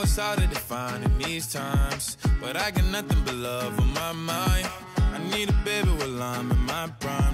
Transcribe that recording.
it's hard to define in these times, but I got nothing but love on my mind. I need a baby while I'm in my prime.